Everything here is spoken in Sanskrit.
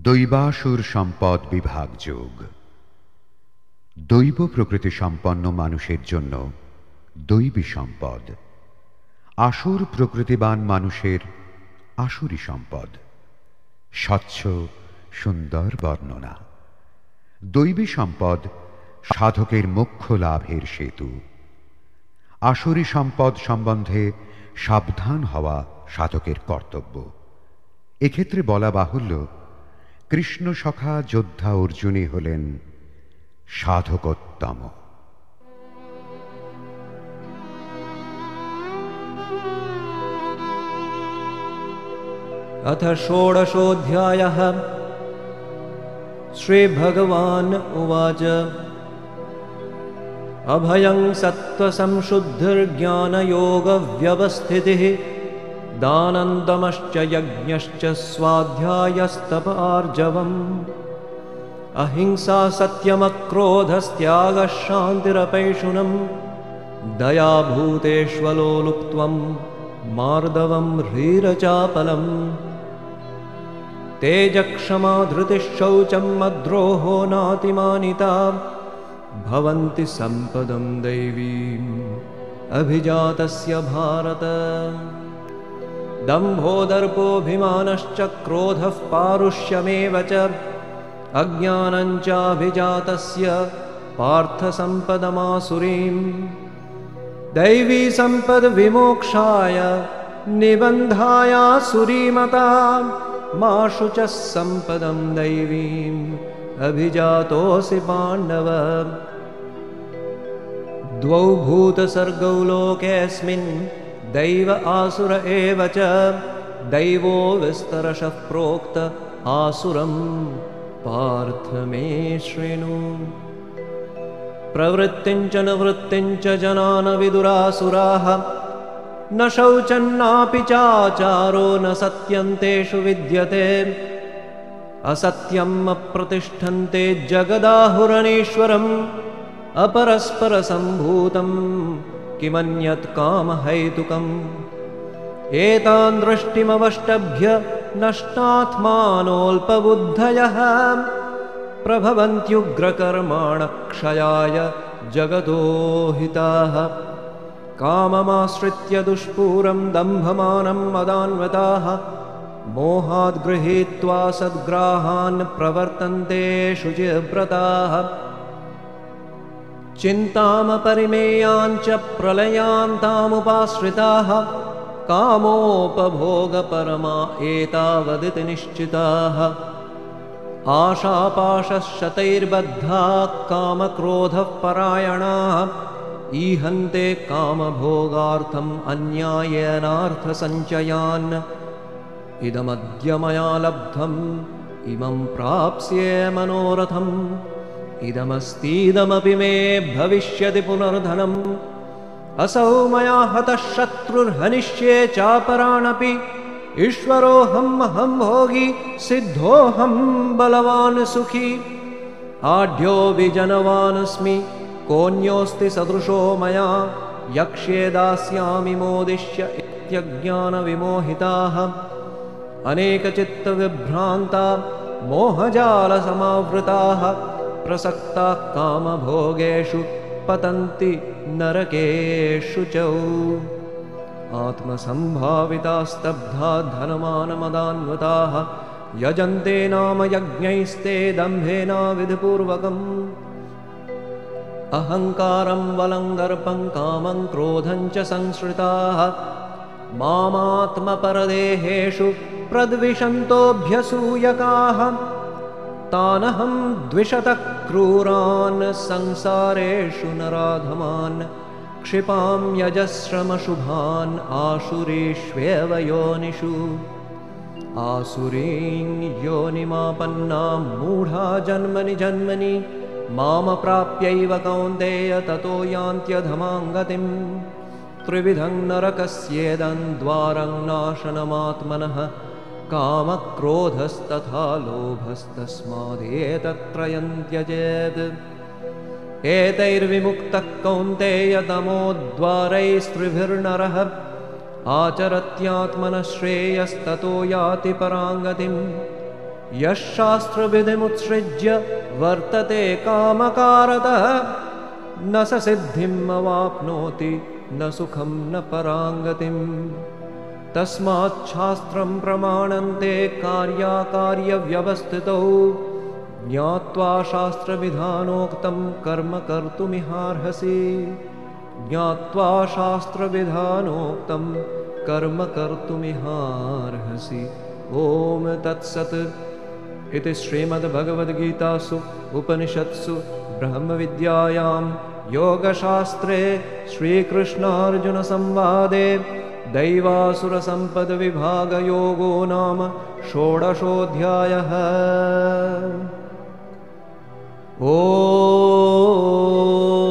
দৈবাসুর সম্পদ বিভাগ যোগ। দৈব প্রকৃতি সম্পন্ন মানুষের জন্য দৈবী সম্পদ, আসুর প্রকৃতিবান মানুষের আসুরী সম্পদ। স্বচ্ছ সুন্দর বর্ণনা। দৈবী সম্পদ সাধকের মোক্ষ লাভের সেতু। আসুরী সম্পদ সম্বন্ধে সাবধান হওয়া সাধকের কর্তব্য। এক্ষেত্রে বলা বাহুল্য, কৃষ্ণ সখা যোদ্ধা অর্জুনই হলেন সাধকোত্তম। अथ षोडशोऽध्यायः। श्रीभगवान् उवाच अभयं सत्त्वसंशुद्धिर्ज्ञानयोगव्यवस्थितिः दानन्दमश्च यज्ञश्च स्वाध्यायस्तप आर्जवम् अहिंसा सत्यमक्रोधस्त्यागः शान्तिरपैशुनम् दया भूतेष्वलोलुप्त्वम् मार्दवम् ह्रीरचापलम् तेजक्षमा धृतिः शौचम् मद्रोहो नातिमानिता भवन्ति सम्पदं दैवीम् अभिजातस्य भारत। दम्भो दर्पोऽभिमानश्च क्रोधः पारुष्यमेव च अज्ञानं चाभिजातस्य पार्थ सम्पदमासुरीम् दैवी सम्पद् विमोक्षाय निबन्धायासुरीमता मा शुचः सम्पदं दैवीम् अभिजातोऽसि पाण्डव। द्वौ भूतसर्गौ लोकेऽस्मिन् दैव आसुर एव च दैवो विस्तरशः प्रोक्त आसुरं पार्थ मे शृणु। प्रवृत्तिं च निवृत्तिं च जनान विदुरासुराः न शौचन्नापि चाचारो न सत्यं तेषु विद्यते असत्यम् अप्रतिष्ठन्ते जगदाहुरनीश्वरम् अपरस्परसम्भूतं किमन्यत् कामहैतुकम् एतान् दृष्टिमवष्टभ्य नष्टात्मानोऽल्पबुद्धयः प्रभवन्त्युग्रकर्माणः क्षयाय जगतो हिताः काममाश्रित्य दुष्पूरं दम्भमानं मदान्विताः मोहाद् गृहीत्वा सद्ग्राहान् प्रवर्तन्ते शुचिव्रताः चिन्तामपरिमेयाञ्च प्रलयान्तामुपाश्रिताः कामोपभोगपरमा एतावदिति निश्चिताः आशापाशशतैर्बद्धाः कामक्रोधः परायणाः ईहन्ते कामभोगार्थम् अन्यायेनार्थसञ्चयान् इदमद्य मया लब्धम् इमं प्राप्स्ये मनोरथम् इदमस्तीदमपि मे भविष्यति पुनर्धनम् असौ मया हतः शत्रुर्हनिष्ये चापराणपि ईश्वरोऽहम् अहं भोगी सिद्धोऽहं बलवान् सुखी आढ्यो विजनवानस्मि कोऽन्योऽस्ति सदृशो मया यक्ष्ये दास्यामि मोदिष्य इत्यज्ञानविमोहिताः अनेकचित्तविभ्रान्ता मोहजालसमावृताः प्रसक्ताः कामभोगेषु पतन्ति नरकेषु च आत्मसम्भाविता स्तब्धा धनमानमदान्विताः यजन्ते नाम यज्ञैस्ते दम्भेना विधिपूर्वकम् अहङ्कारं बलं दर्पं कामं क्रोधं च संश्रिताः मामात्मपरदेहेषु प्रद्विषन्तोऽभ्यसूयकाः तानहं द्विषतः क्रूरान् संसारेषु नराधमान् क्षिपां यजस्रमशुभान् आसुरीष्वेव योनिषु आसुरीं योनिमापन्नां मूढा जन्मनि जन्मनि मामप्राप्यैव कौन्तेय ततो यान्त्यधमां गतिम् त्रिविधं नरकस्येदं द्वारं नाशनमात्मनः कामक्रोधस्तथा लोभस्तस्मादेतत्त्रयं त्यजेत् एतैर्विमुक्तः कौन्तेय तमोद्वारैस्त्रिभिर्नरः आचरत्यात्मनः श्रेयस्ततो याति पराङ्गतिम् यः शास्त्रविधिमुत्सृज्य वर्तते कामकारतः न स सिद्धिम् अवाप्नोति न सुखं न पराङ्गतिम् तस्मात् शास्त्रं प्रमाणन्ते कार्याकार्यव्यवस्थितौ ज्ञात्वा शास्त्रविधानोक्तं कर्म कर्तुमिहार्हसि ज्ञात्वा शास्त्रविधानोक्तं कर्म कर्तुमिहार्हसि। ॐ तत्सत् इति श्रीमद्भगवद्गीतासु उपनिषत्सु ब्रह्मविद्यायां योगशास्त्रे श्रीकृष्णार्जुनसंवादे दैवासुरसम्पद्विभागयोगो नाम षोडशोऽध्यायः। ॐ